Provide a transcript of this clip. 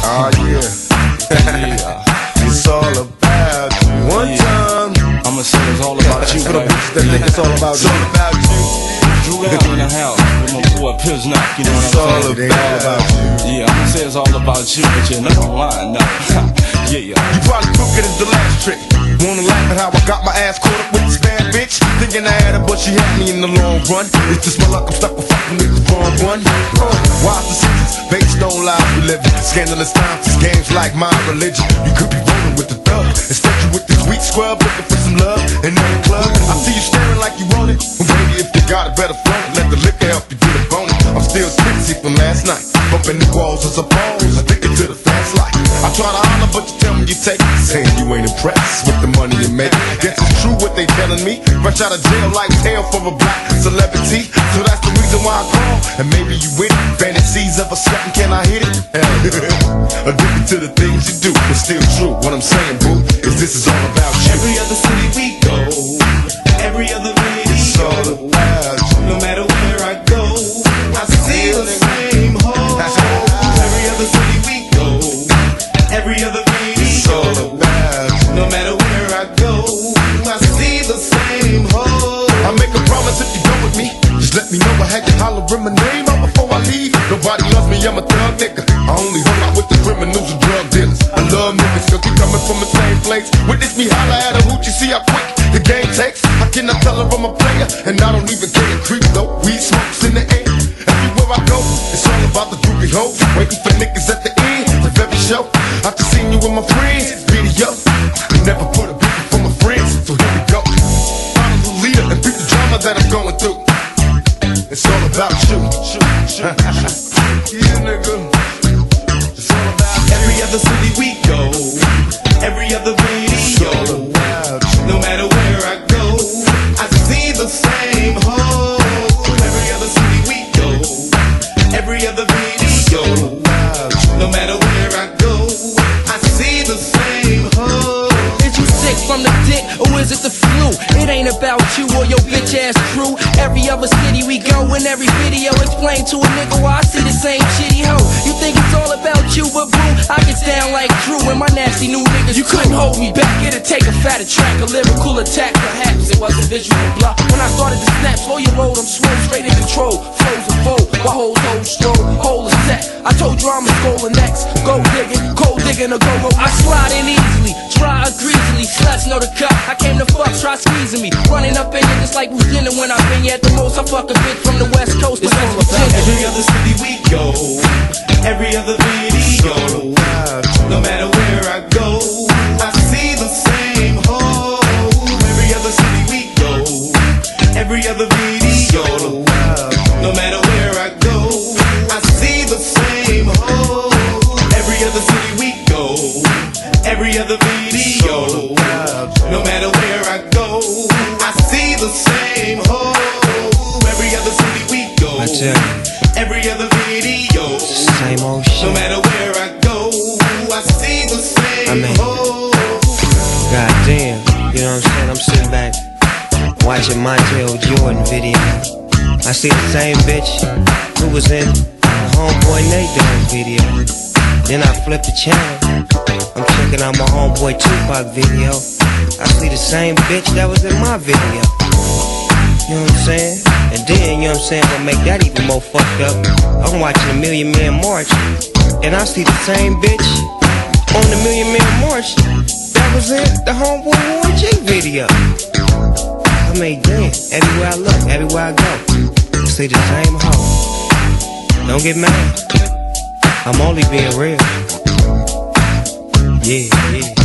Oh yeah. It's all about you. One time I'ma say it's all about you. For the bitches that think it's all about you. It's all about you. Drew out in the house with my boy Piznock, you know what I'm saying? It's all about you. Yeah, I'ma say it's all about you, but you're not lying, no. Yeah. You probably took it as the last trick. Wanna laugh at how I got my ass caught up with this bad bitch? Thinking I had her, but she had me in the long run. It's just my luck, I'm stuck with fucking with the wrong one. Wise decisions, based on lies we live in. Scandalous times, these games like my religion. You could be rolling with the thug, instead you with this weak scrub, looking for some love in every club. I see you staring like you want it. Well, baby, if you got it, better flaunt it. Let the liquor help you get a bonus. I'm still tipsy from last night, bumping the walls as a pose, addicted to the fast life. I try to holler, but you tell me you take it, saying you ain't impressed with the money you make. Guess it's true what they telling me. Fresh out of jail like hell for a black celebrity. So that's the reason why I call, and maybe you with it. Fantasies of a sweating, can I hit it? Addicted to the things you do, but still true. What I'm saying, boo, is this is all about you. Every other city we go, every other video, it's all about you. no matter where I go, I see the same hole. Every other city we go, every other video, it's all about you. no matter where I go, I see the same hole. I make a promise if you go with me, just let me know. I had to holler in my name out before I leave. Nobody loves me, I'm a thug nigga. I only hung out with the criminals and drug dealers. I love niggas cause we coming from the same place. Witness me holler at a hoochie, see how quick the game takes. I cannot tell her I'm a player, and I don't even care. Creep though, weed smokes in the air. Everywhere I go, it's all about the groupie hoes. Waiting for niggas at the end of every show. I just seen you with my friends, video. Never put a beat for my friends, so here we go. Follow the leader and beat the drama that I'm going through. It's all about you. Yeah, nigga. It's all about you. Every other city we go, every other video, no matter where I go, I see the same hole. Every other city we go, every other video, no matter where I go, I see the same hole. Is you sick from the dick, or is it the flu? It ain't about you or your bitch ass crew. Every other city we go, in every video, explain to a nigga why I see the same shitty hoe. You think it's all about you, but boo, I get down like Drew and my nasty new niggas. You couldn't hold me back, it'd take a fatter track, a lyrical attack. Perhaps it was a visual block. When I started to snap, slow your roll, I'm swole, straight in control. Flows and fold, while hoes hold stroll, hole is set. I told you I'm a goal next. Go digging, cold digging, or go. I slide in easily, dry or greasily. Sluts know the cut, I came to fuck, try squeezing me. Running up in it just like who's dinner when I've been here at the most. I fuck a bitch from the West Coast. It's all about every other city we go, every other video, no matter where I go, I see the same hole. Every other city we go, every other video, no matter where I go, I see the same hole. Every other city we go, every other video, no matter where I go, I see the same hole. Every other city we go, every other video, same old shit. no matter where I go, I see the same hole. Goddamn, you know what I'm saying? I'm sitting back watching Montel Jordan video. I see the same bitch who was in the Homeboy Nate Dogg video. Then I flip the channel, I'm checking out my Homeboy Tupac video. I see the same bitch that was in my video. You know what I'm saying? And then, you know what I'm saying, what make that even more fucked up, I'm watching the Million Man March, and I see the same bitch on the Million Man March that was in the Homeboy Warren G video. I mean, damn, everywhere I look, everywhere I go, I see the same hoe. Don't get mad, I'm only being real. Yeah.